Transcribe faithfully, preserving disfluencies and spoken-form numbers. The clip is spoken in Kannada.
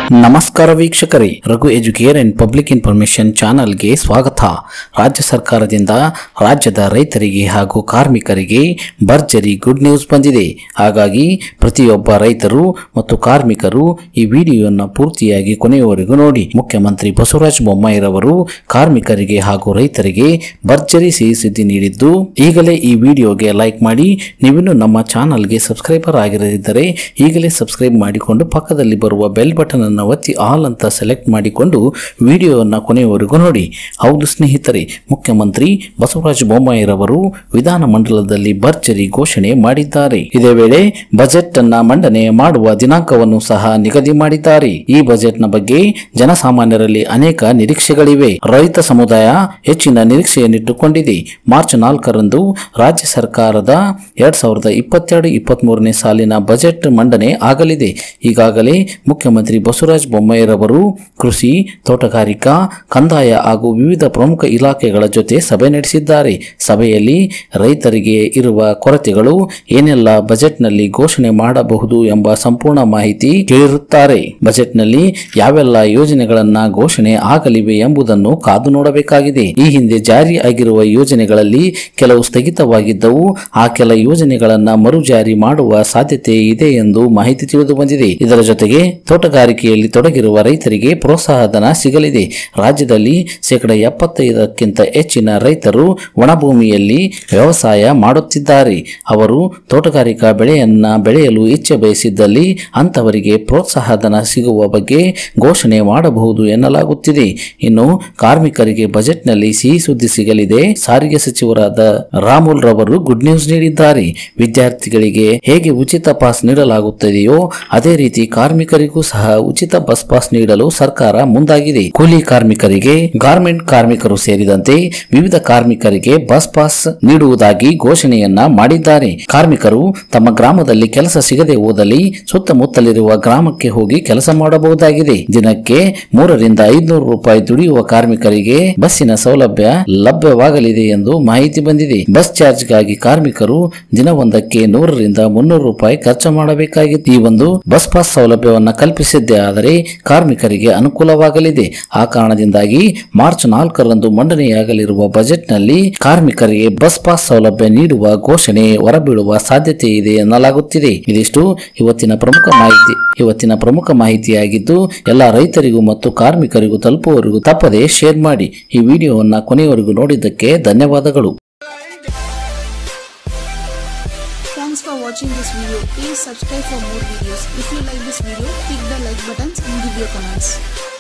ನಮಸ್ಕಾರ ವೀಕ್ಷಕರೇ, Raghu Educare and public information ಚಾನೆಲ್ಗೆ ಸ್ವಾಗತ. ರಾಜ್ಯ ಸರ್ಕಾರದಿಂದ ರಾಜ್ಯದ ರೈತರಿಗೆ ಹಾಗೂ ಕಾರ್ಮಿಕರಿಗೆ ಭರ್ಜರಿ ಗುಡ್ ನ್ಯೂಸ್ ಬಂದಿದೆ. ಹಾಗಾಗಿ ಪ್ರತಿಯೊಬ್ಬ ರೈತರು ಮತ್ತು ಕಾರ್ಮಿಕರು ಈ ವಿಡಿಯೋವನ್ನು ಪೂರ್ತಿಯಾಗಿ ಕೊನೆಯವರೆಗೂ ನೋಡಿ. ಮುಖ್ಯಮಂತ್ರಿ ಬಸವರಾಜ ಬೊಮ್ಮಾಯಿರವರು ಕಾರ್ಮಿಕರಿಗೆ ಹಾಗೂ ರೈತರಿಗೆ ಭರ್ಜರಿ ಸಿಹಿ ಸುದ್ದಿ ನೀಡಿದ್ದು, ಈಗಲೇ ಈ ವಿಡಿಯೋಗೆ ಲೈಕ್ ಮಾಡಿ. ನೀವಿನ್ನು ನಮ್ಮ ಚಾನೆಲ್ಗೆ ಸಬ್ಸ್ಕ್ರೈಬರ್ ಆಗಿರದಿದ್ದರೆ ಈಗಲೇ ಸಬ್ಸ್ಕ್ರೈಬ್ ಮಾಡಿಕೊಂಡು ಪಕ್ಕದಲ್ಲಿ ಬರುವ ಬೆಲ್ ಬಟನ್ ಅನ್ನು ಒತ್ತಿ ಆಲ್ ಅಂತ ಸೆಲೆಕ್ಟ್ ಮಾಡಿಕೊಂಡು ವಿಡಿಯೋವನ್ನು ಕೊನೆಯವರೆಗೂ ನೋಡಿ. ಹೌದು ಸ್ನೇಹಿತರೆ, ಮುಖ್ಯಮಂತ್ರಿ ಬಸವರಾಜ ಬೊಮ್ಮಾಯಿರವರು ವಿಧಾನಮಂಡಲದಲ್ಲಿ ಭರ್ಜರಿ ಘೋಷಣೆ ಮಾಡಿದ್ದಾರೆ. ಇದೇ ವೇಳೆ ಬಜೆಟ್ ಅನ್ನ ಮಂಡನೆ ಮಾಡುವ ದಿನಾಂಕವನ್ನು ಸಹ ನಿಗದಿ ಮಾಡಿದ್ದಾರೆ. ಈ ಬಜೆಟ್ ನ ಬಗ್ಗೆ ಜನಸಾಮಾನ್ಯರಲ್ಲಿ ಅನೇಕ ನಿರೀಕ್ಷೆಗಳಿವೆ. ರೈತ ಸಮುದಾಯ ಹೆಚ್ಚಿನ ನಿರೀಕ್ಷೆಯನ್ನಿಟ್ಟುಕೊಂಡಿದೆ. ಮಾರ್ಚ್ ನಾಲ್ಕರಂದು ರಾಜ್ಯ ಸರ್ಕಾರದ ಎರಡ್ ಸಾವಿರದ ಇಪ್ಪತ್ತೆರಡು ಇಪ್ಪತ್ತ್ ಮೂರನೇ ಸಾಲಿನ ಬಜೆಟ್ ಮಂಡನೆ ಆಗಲಿದೆ. ಈಗಾಗಲೇ ಮುಖ್ಯಮಂತ್ರಿ ಬಸವರಾಜ ಬೊಮ್ಮಾಯಿರವರು ಕೃಷಿ, ತೋಟಗಾರಿಕಾ, ಕಂದಾಯ ಹಾಗೂ ವಿವಿಧ ಪ್ರಮುಖ ಇಲಾಖೆಗಳ ಜೊತೆ ಸಭೆ ನಡೆಸಿದ್ದಾರೆ. ಸಭೆಯಲ್ಲಿ ರೈತರಿಗೆ ಇರುವ ಕೊರತೆಗಳು ಏನೆಲ್ಲ ಬಜೆಟ್ನಲ್ಲಿ ಘೋಷಣೆ ಮಾಡಬಹುದು ಎಂಬ ಸಂಪೂರ್ಣ ಮಾಹಿತಿ ಕೇಳಿರುತ್ತಾರೆ. ಬಜೆಟ್ನಲ್ಲಿ ಯಾವೆಲ್ಲ ಯೋಜನೆಗಳನ್ನ ಘೋಷಣೆ ಆಗಲಿವೆ ಎಂಬುದನ್ನು ಕಾದು ನೋಡಬೇಕಾಗಿದೆ. ಈ ಹಿಂದೆ ಜಾರಿ ಆಗಿರುವ ಯೋಜನೆಗಳಲ್ಲಿ ಕೆಲವು ಸ್ಥಗಿತವಾಗಿದ್ದವು. ಆ ಕೆಲ ಯೋಜನೆಗಳನ್ನ ಮರು ಜಾರಿ ಮಾಡುವ ಸಾಧ್ಯತೆ ಇದೆ ಎಂದು ಮಾಹಿತಿ ತಿಳಿದು ಬಂದಿದೆ. ಇದರ ಜೊತೆಗೆ ತೋಟಗಾರಿಕೆಯಲ್ಲಿ ತೊಡಗಿರುವ ರೈತರಿಗೆ ಪ್ರೋತ್ಸಾಹಧನ ಸಿಗಲಿದೆ. ರಾಜ್ಯದಲ್ಲಿ ಶೇಕಡ ಎಪ್ಪತ್ತೈದಕ್ಕಿಂತ ಹೆಚ್ಚಿನ ರೈತರು ಒಣಭೂಮಿಯಲ್ಲಿ ವ್ಯವಸಾಯ ಮಾಡುತ್ತಿದ್ದಾರೆ. ಅವರು ತೋಟಗಾರಿಕಾ ಬೆಳೆಯನ್ನ ಬೆಳೆಯಲು ಇಚ್ಛೆ ಬಯಸಿದ್ದಲ್ಲಿ ಅಂತವರಿಗೆ ಪ್ರೋತ್ಸಾಹಧನ ಸಿಗುವ ಬಗ್ಗೆ ಘೋಷಣೆ ಮಾಡಬಹುದು ಎನ್ನಲಾಗುತ್ತಿದೆ. ಇನ್ನು ಕಾರ್ಮಿಕರಿಗೆ ಬಜೆಟ್ನಲ್ಲಿ ಸಿಹಿ ಸುದ್ದಿ ಸಿಗಲಿದೆ. ಸಾರಿಗೆ ಸಚಿವರಾದ ರಾಮುಲ್ ರವರು ಗುಡ್ ನ್ಯೂಸ್ ನೀಡಿದ್ದಾರೆ. ವಿದ್ಯಾರ್ಥಿಗಳಿಗೆ ಹೇಗೆ ಉಚಿತ ಪಾಸ್ ನೀಡಲಾಗುತ್ತದೆಯೋ ಅದೇ ರೀತಿ ಕಾರ್ಮಿಕರಿಗೂ ಸಹ ಉಚಿತ ಬಸ್ ಪಾಸ್ ನೀಡಲು ಸರ್ಕಾರ ಮುಂದಾಗಿದೆ. ಕೂಲಿ ಕಾರ್ಮಿಕರಿಗೆ, ಗಾರ್ಮೆಂಟ್ ಕಾರ್ಮಿಕರು ಸೇರಿದಂತೆ ವಿವಿಧ ಕಾರ್ಮಿಕರಿಗೆ ಬಸ್ ಪಾಸ್ ನೀಡುವುದಾಗಿ ಘೋಷಣೆಯನ್ನ ಮಾಡಿದ್ದಾರೆ. ಕಾರ್ಮಿಕರು ತಮ್ಮ ಗ್ರಾಮದಲ್ಲಿ ಕೆಲಸ ಸಿಗದೆ ಹೋದಲ್ಲಿ ಸುತ್ತಮುತ್ತಲಿರುವ ಗ್ರಾಮಕ್ಕೆ ಹೋಗಿ ಕೆಲಸ ಮಾಡಬಹುದಾಗಿದೆ. ದಿನಕ್ಕೆ ಮೂರರಿಂದ ಐದುನೂರು ರೂಪಾಯಿ ದುಡಿಯುವ ಕಾರ್ಮಿಕರಿಗೆ ಬಸ್ಸಿನ ಸೌಲಭ್ಯ ಲಭ್ಯವಾಗಲಿದೆ ಎಂದು ಮಾಹಿತಿ ಬಂದಿದೆ. ಬಸ್ ಚಾರ್ಜ್ಗಾಗಿ ಕಾರ್ಮಿಕರು ದಿನವೊಂದಕ್ಕೆ ನೂರರಿಂದ ಮುನ್ನೂರು ರೂಪಾಯಿ ಖರ್ಚು ಮಾಡಬೇಕಾಗಿತ್ತು. ಈ ಒಂದು ಬಸ್ ಪಾಸ್ ಸೌಲಭ್ಯವನ್ನು ಕಲ್ಪಿಸಿದ್ದೇ ಆದರೆ ಕಾರ್ಮಿಕರಿಗೆ ಅನುಕೂಲವಾಗಲಿದೆ. ಆ ಕಾರಣದಿಂದಾಗಿ ಮಾರ್ಚ್ ನಾಲ್ಕರಂದು ಮಂಡನೆಯಾಗಲಿರುವ ಬಜೆಟ್ನಲ್ಲಿ ಕಾರ್ಮಿಕರಿಗೆ ಬಸ್ ಪಾಸ್ ಸೌಲಭ್ಯ ನೀಡುವ ಘೋಷಣೆ ಹೊರಬೀಳುವ ಸಾಧ್ಯತೆ ಇದೆ ಎನ್ನಲಾಗುತ್ತಿದೆ. ಇದಿಷ್ಟು ಇವತ್ತಿನ ಪ್ರಮುಖ ಮಾಹಿತಿ ಇವತ್ತಿನ ಪ್ರಮುಖ ಮಾಹಿತಿಯಾಗಿದ್ದು, ಎಲ್ಲ ರೈತರಿಗೂ ಮತ್ತು ಕಾರ್ಮಿಕರಿಗೂ ತಲುಪುವವರೆಗೂ ತಪ್ಪದೆ ಶೇರ್ ಮಾಡಿ. ಈ ವಿಡಿಯೋವನ್ನು ಕೊನೆಯವರೆಗೂ ನೋಡಿದ್ದಕ್ಕೆ ಧನ್ಯವಾದಗಳು. Thanks for watching this video. Please subscribe for more videos. If you like this video, click the like buttons and give your comments.